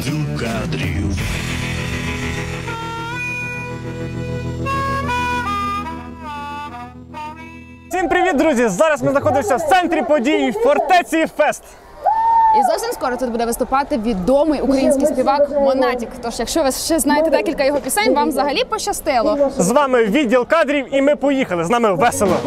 кадрів. Всім привіт, друзі! Зараз ми знаходимося в центрі подій Фортеці Фест. І зовсім скоро тут буде виступати відомий український співак Монатік. Тож, якщо ви ще знаєте декілька його пісень, вам взагалі пощастило. З вами відділ кадрів і ми поїхали. З нами весело.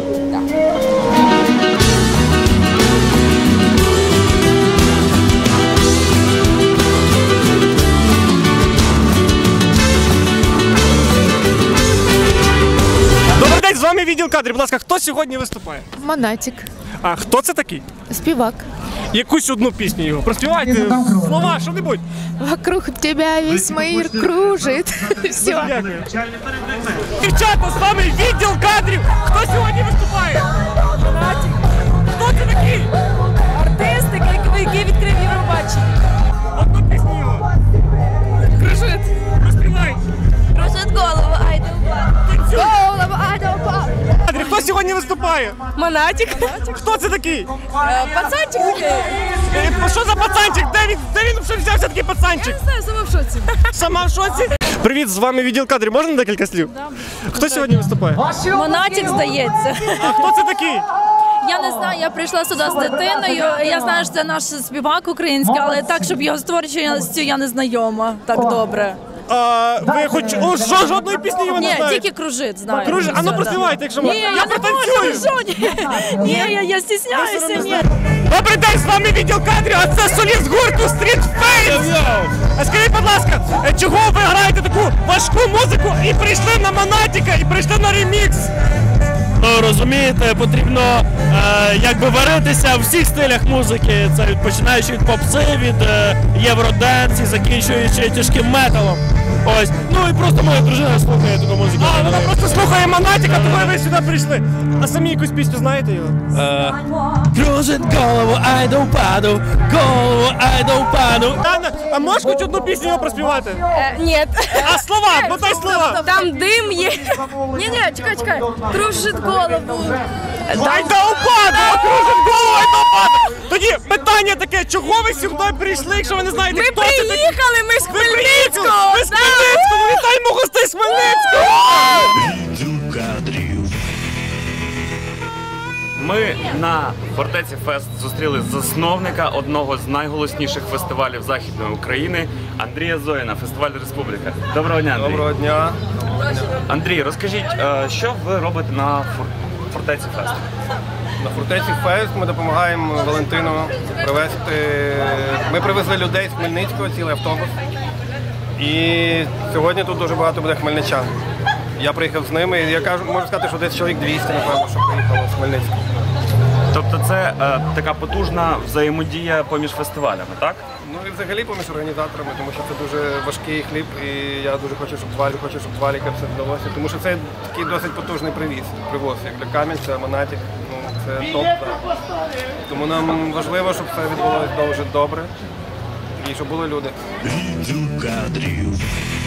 Добрий день, з вами відділ кадрів. Будь ласка, хто сьогодні виступає? Монатік. А хто це такий? Співак. Якусь одну пісню його. Проспівайте слова, що-небудь. Вокруг тебя весь мир кружит. Все. Дякую. Дівчата, з вами відділ кадрів. Хто сьогодні виступає? Монатік. Хто це такий? Артистик, який відкрив Євробачення. Одну пісню його. Кружит. Розпівай. Кружит голову, айде упад. Голову, айда упав! Кадрів, хто сьогодні виступає? Монатік. Хто це такий? Пацанчик такий. Що за пацанчик? Де він вже взявся такий пацанчик? Не знаю, сама в шоці. Сама в шоці? Привіт, з вами відділ кадрів. Можна декілька слів? Хто сьогодні виступає? Монатік, здається. А хто це такий? Я не знаю, я прийшла сюди з дитиною. Я знаю, що це наш співак український, але так, щоб його створювати, я не знайома так добре. Ви хоч жодної пісні його не Ні, знаєте? тільки кружит, знаю. Кружит? А ну Все, проспівайте, якщо Ні, можна. я не можу, ні, я стісняюся, ні. Добрий день, з вами відділ кадрів, а це соліст гурту Street Face! А скажіть, будь ласка, чого ви граєте таку важку музику і прийшли на Монатіка, і прийшли на ремікс? Ну, розумієте, потрібно якби варитися в всіх стилях музики. Це починаючи від попси, від євроденс і закінчуючи тяжким металом. Ось. Ну і просто моя дружина слухає таку музику. А, вона просто слухає Монатіка, тому ви сюди прийшли. А самі якусь пісню знаєте його? Кружить голову, айда упаду, голову, айда упаду. А можеш хоч одну пісню його проспівати? Ні. А слова, подай слова! Там дим є. Ні, чекай. Кружить голову. Айда упаду! Кружить голову, айда упаду! Тоді питання таке, чого ви сюди прийшли, якщо ви не знаєте, хто це такий? Ми з Хмельницького! Ви з Хмельницького! Вітаємо гостей з Хмельницького! Відділ кадрів. Ми на Фортеці Фест зустріли засновника одного з найголосніших фестивалів Західної України Андрія Зоїна, фестиваль Республіка. Доброго дня, Андрій. Доброго дня. Андрій, розкажіть, що ви робите на Фортеці Фест? На Фортеці Фест ми допомагаємо Валентину привезти. Ми привезли людей з Хмельницького, цілий автобус. І сьогодні тут дуже багато буде хмельничан. Я приїхав з ними, і можу сказати, що десь чоловік 200, напевно, що приїхало з Хмельницького. Тобто це така потужна взаємодія поміж фестивалями, так? Ну і взагалі поміж організаторами, тому що це дуже важкий хліб, і я дуже хочу, щоб Валіка все вдалося. Тому що це такий досить потужний привоз, як для Кам'янця, Монатік, ну це топ. Так. Тому нам важливо, щоб все відбулося дуже добре і щоб були люди. Відділ кадрів.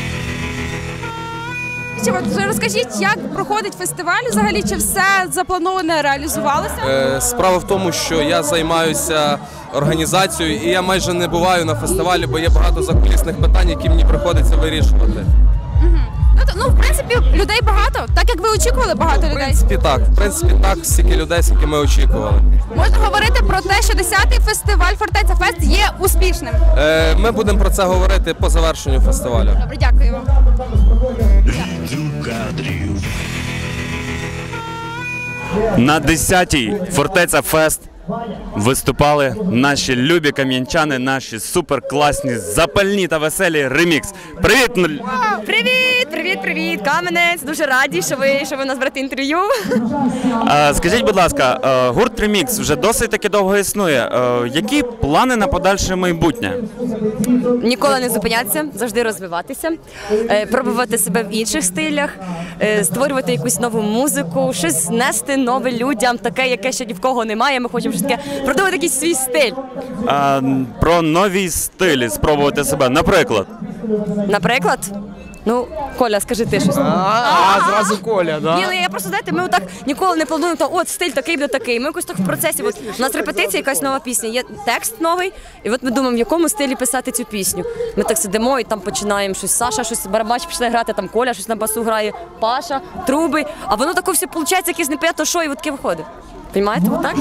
Розкажіть, як проходить фестиваль взагалі, чи все заплановане реалізувалося? Справа в тому, що я займаюся організацією і я майже не буваю на фестивалі, бо є багато закулісних питань, які мені приходиться вирішувати. Ну, в принципі, людей багато, так як ви очікували багато людей? В принципі так, стільки людей, скільки ми очікували. Можна говорити про те, що 10-й фестиваль Фортеця Фест є успішним? Ми будемо про це говорити по завершенню фестивалю. Добре, дякую вам. Відділ кадрів. На 10-й Фортеця Фест виступали наші любі кам'янчани, наші суперкласні, запальні та веселі ремікс. Привіт! Привіт, Кам'янець. Дуже раді, що ви нас берете інтерв'ю. Скажіть, будь ласка, гурт Ремікс вже досить таки довго існує. Які плани на подальше майбутнє? Ніколи не зупинятися, завжди розвиватися, пробувати себе в інших стилях, створювати якусь нову музику, щось нести нове людям, таке, яке ще ні в кого немає. Ми хочемо щось таке продовжувати якийсь свій стиль. Про нові стилі спробувати себе, наприклад? Наприклад, Ну, Коля, скажи ти щось. Зразу Коля, да? Ні, ну я просто, знаєте, ми отак ніколи не плануємо, от стиль такий буде такий. Ми якось так в процесі, от у нас репетиція, якась нова пісня, є текст новий, і от ми думаємо, в якому стилі писати цю пісню. Ми так сидимо і там починаємо щось, Саша щось, барабач починає грати, там Коля щось на басу грає, Паша, труби, а воно таке все виходить, якесь непонятно що, і от таке виходить. Понимаєте, отак?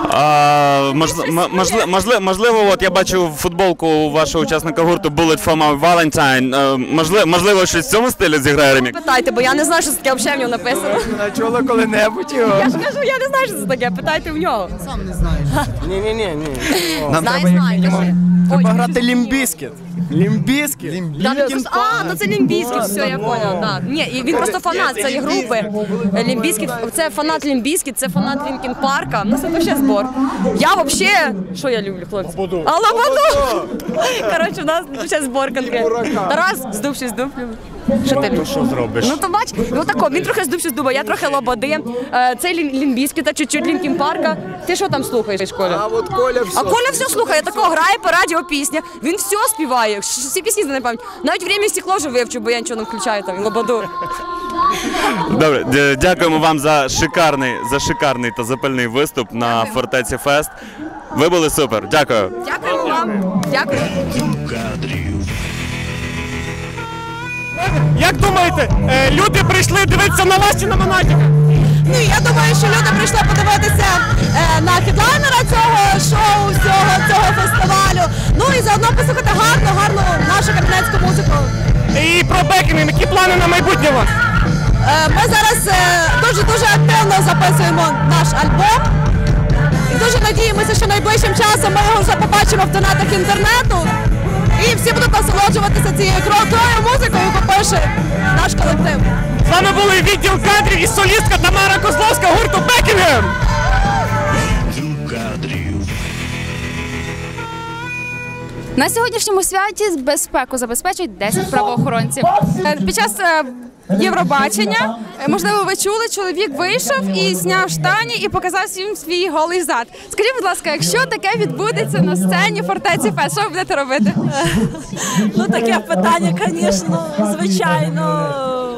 Можливо, от я бачу футболку вашого учасника гурту Bullet for My Valentine. Можливо, щось в цьому стилі зіграє ремікс? Питайте, бо я не знаю, що це таке взагалі в нього написано. Чула коли-небудь його? Я ж кажу, я не знаю, що це таке, питайте в нього. Сам не знаєш. Ні. Нам Знаю, треба знаю, кажи. Треба грати Лімбіскіт. Лімбіскіт? Ну це Лімбіскіт, все, я поняла. Так. Ні, і він просто фанат цієї групи. Лімбіскіт, це фанат Лімбіскіт, це фанат Лінкін Парка. Ну це взагалі збор. Я взагалі, що я люблю, хлопці? Лободу. Коротше, у нас взагалі збор конкретний. Тарас, здуб. Що ти любиш? Що зробиш? Ну то бач, ну тако, він трохи здуб, дуба, я трохи Лободи. Цей Лімбіскіта, чуть-чуть Лінкін Парка. Ти що там слухаєш, Коля? А от Коля все. А Коля все слухає, тако грає по радіо пісня, він все співає, всі пісні знає пам'ять. Навіть «Время і стекло» вже вивчив, бо я нічого не включаю там, Лободу. Добре, дякуємо вам за шикарний та запальний виступ на Фортеці Фест. Ви були супер, дякую. Дякуємо вам. Дякую. Як думаєте, люди прийшли дивитися на вас чи на Монатіка? Ні, я думаю, що люди прийшли подивитися на хедлайнера цього шоу, цього фестивалю. Ну і заодно послухати гарну нашу кабінетську музику. І про Бекінг, які плани на майбутнє у вас? Ми зараз дуже активно записуємо наш альбом. І дуже надіємося, що найближчим часом ми його вже побачимо в тонатах інтернету. І всі будуть насолоджуватися цією крутою музикою, яку пише наш колектив. З вами були відділ кадрів і солістка Тамара Козловська гурту Бекінгем. На сьогоднішньому святі безпеку забезпечують 10 правоохоронців. Під час Євробачення, можливо, ви чули, чоловік вийшов і зняв штані і показав їм свій голий зад. Скажіть, будь ласка, якщо таке відбудеться на сцені Фортеці Фест, що ви будете робити? Ну таке питання, звісно, звичайно.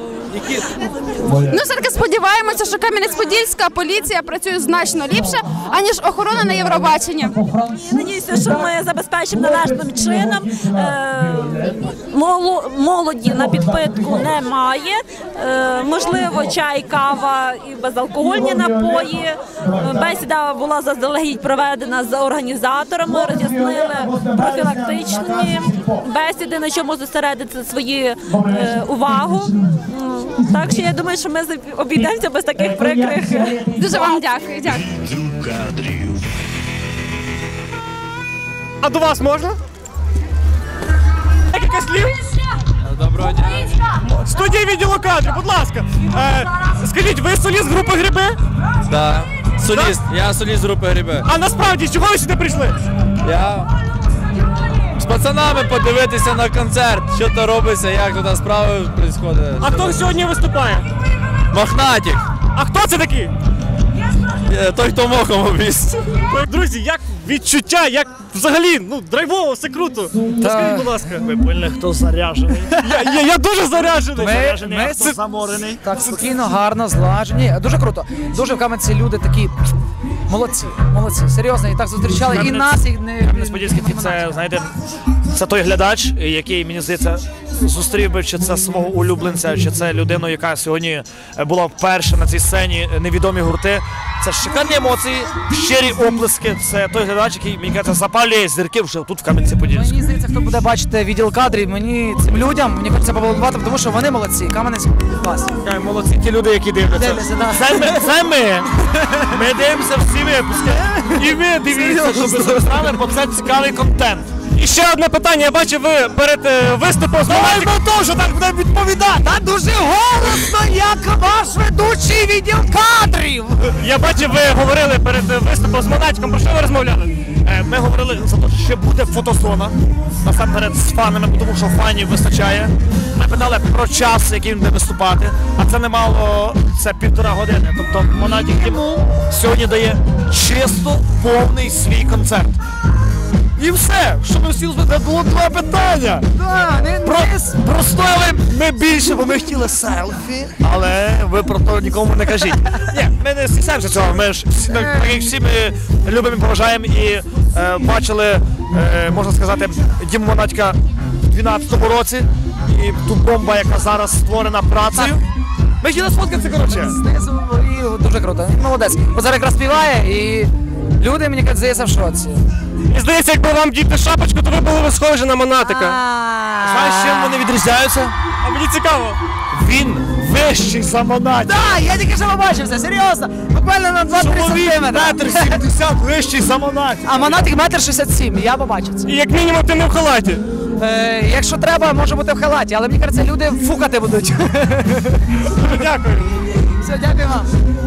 Ну, все-таки сподіваємося, що Кам'янець-Подільська поліція працює значно ліпше, аніж охорона на Євробаченні. Надіюся, що ми забезпечимо належним чином. Молоді на підпитку немає. Можливо, чай, кава і безалкогольні напої. Бесіда була заздалегідь проведена з організаторами, роз'яснили профілактичні бесіди, на чому зосередити свою увагу. Так що я думаю, що ми обійдемося без таких прикрих. Дуже вам дякую. А до вас можна? Декілька слів? Доброго дня. Студія відділу кадрів, будь ласка. Скажіть, ви соліст групи Гриби? Так. Соліст. Я соліст групи Гриби. А насправді, чого ви сюди прийшли? Я з пацанами подивитися на концерт, що то робиться, як тут справи відбуваються. А хто сьогодні виступає? Мохнатік. А хто це такий? Той, хто мохом обіс. Друзі, як відчуття, як взагалі, драйвово, все круто. Скажіть, будь ласка. Ви поняли, хто заряджений. Я дуже заряджений. Ми заморений. Так, спокійно, гарно, злажені. Дуже круто. Дуже в Кам'янці люди такі молодці, серйозно, і так зустрічали і нас, і не... Кам'янець-Подільський, це, знаєте, це той глядач, який, мені здається, зустрів би, чи це свого улюбленця, чи це людину, яка сьогодні була вперше на цій сцені, невідомі гурти. Це шикарні емоції, щирі оплески. Це той глядач, який, мені кажеться, запалює зірки вже тут, в Кам'янці-Подільському. Мені здається, хто буде бачити відділ кадрів, цим людям, мені хочеться побалувати, тому що вони молодці, Кам'янець клас. Молодці ті люди, які дивляться. Це ми. Ми дивимося всі випуски. І ви дивіться, щоб ви знали, бо це цікавий контент. І ще одне питання, я бачив, ви перед виступом з Монатіком... що так буде відповідати. Та дуже голосно, як ваш ведучий відділ кадрів. Я бачив, ви говорили перед виступом з Монатіком, про що ви розмовляли? Ми говорили за те, що буде фотозона, насамперед з фанами, тому що фанів вистачає. Ми питали про час, який він буде виступати, а це немало, це 1,5 години. Тобто Монатік сьогодні дає чисто повний свій концерт. І все, що ми хотіли зробити, було два питання. Простояли ми більше, бо ми хотіли селфі, але ви про то нікому не кажіть. Ні, ми не стісняємося цього, ми ж так як всі ми любимо і поважаємо і бачили, можна сказати, Діму Монатіка в 2012 році і ту бомбу, яка зараз створена працею. Ми хотіли сфоткатися, коротше. Знизу і дуже круто. Молодець. Бо зараз якраз співає і люди, мені здається, в шоці. І здається, якби вам діти шапочку, то ви були б схожі на Монатика. Знаєш, чим вони відрізняються? А мені цікаво. Він вищий за Монатіка. Так, я тільки що побачився, серйозно. Буквально на 2-3 сантиметри. Метр 70 вищий за Монатіка. А Монатик 1,67 м, я побачив це. І як мінімум ти не в халаті. Якщо треба, може бути в халаті, але мені кажеться, люди фукати будуть. Дякую. Все, дякую вам.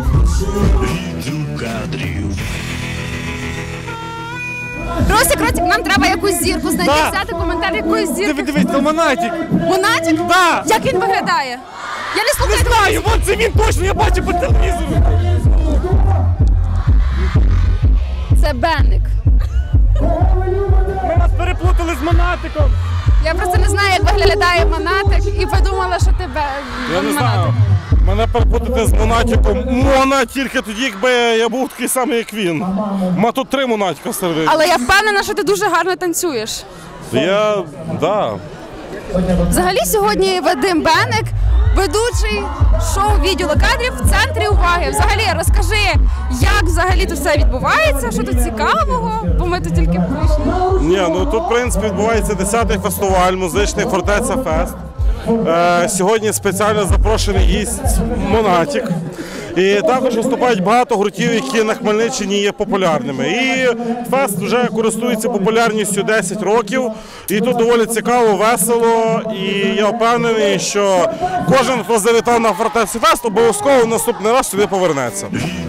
Ростик, нам треба якусь зірку знайти, взяти коментар якоїсь зірки. Дивись, це Монатік. Монатік? Да. Як він виглядає? Я не слухаю. Не знаю, вон це він точно, я бачу по телевізору. Це Бенник. Ми вас переплутали з Монатиком. Я просто не знаю, як виглядає Монатик і подумала, що ти Я не Монатик. знаю. Мене перепутати з Монатіком. Мона тільки тоді, якби я був такий самий, як він. Ма тут 3 Монатіка всередині. Але я впевнена, що ти дуже гарно танцюєш. Да. Взагалі сьогодні Вадим Бенник, ведучий шоу «Відділу кадрів» в центрі уваги. Взагалі, розкажи, як взагалі тут все відбувається, що тут цікавого, бо ми тут тільки прийшли. Ні, ну тут, в принципі, відбувається 10-й фестиваль музичний «Фортеця Фест». Сьогодні спеціально запрошений гість Монатік. І також виступають багато гуртів, які на Хмельниччині є популярними. І фест вже користується популярністю 10 років. І тут доволі цікаво, весело. І я впевнений, що кожен, хто завітав на Фортецю Фест, обов'язково наступний раз сюди повернеться.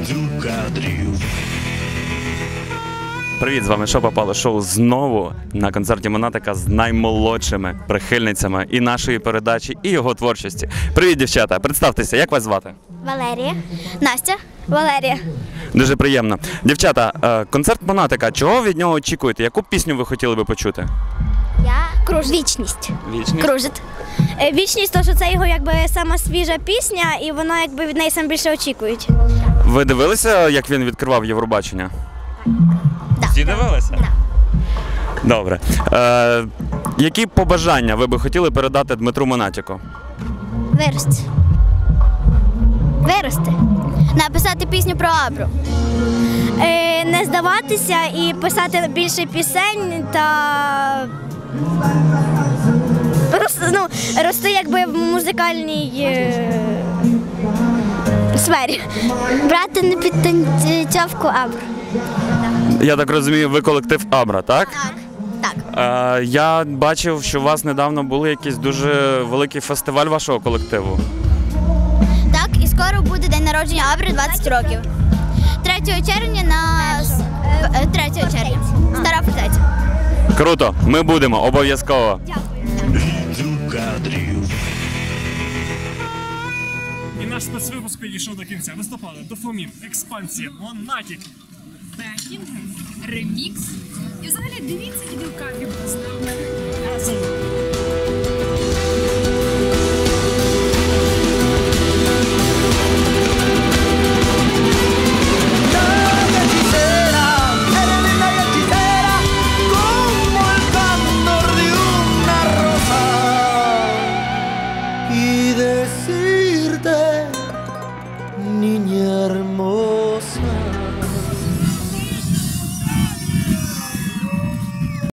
Привіт, з вами Що попало шоу знову на концерті Монатика з наймолодшими прихильницями і нашої передачі, і його творчості. Привіт, дівчата, представтеся, як вас звати? Валерія. Настя. Валерія. Дуже приємно. Дівчата, концерт Монатика, чого від нього очікуєте? Яку пісню ви хотіли би почути? Вічність. Вічність? Кружит. Вічність, тому що це його якби сама свіжа пісня, і воно якби від неї саме більше очікують. Ви дивилися, як він відкривав Євробачення? Да. Всі дивилися? Да. Добре. Які побажання ви би хотіли передати Дмитру Монатіку? Вирости. Написати пісню про Абру. Не здаватися і писати більше пісень та рости якби в музикальній сфері. Брати на підтанцьовку Абру. Я так розумію, ви колектив Абра, так? Так. Я бачив, що у вас недавно був якийсь дуже великий фестиваль вашого колективу. Так, і скоро буде день народження Абри 20 років. 3 червня на 3 червня. Стара Фортеця. Круто, ми будемо, обов'язково. І наш спецвипуск підійшов до кінця. Виступали Дофамін, Експансія, Монатік. Бекінг, ремікс. І взагалі дивіться відеокадри.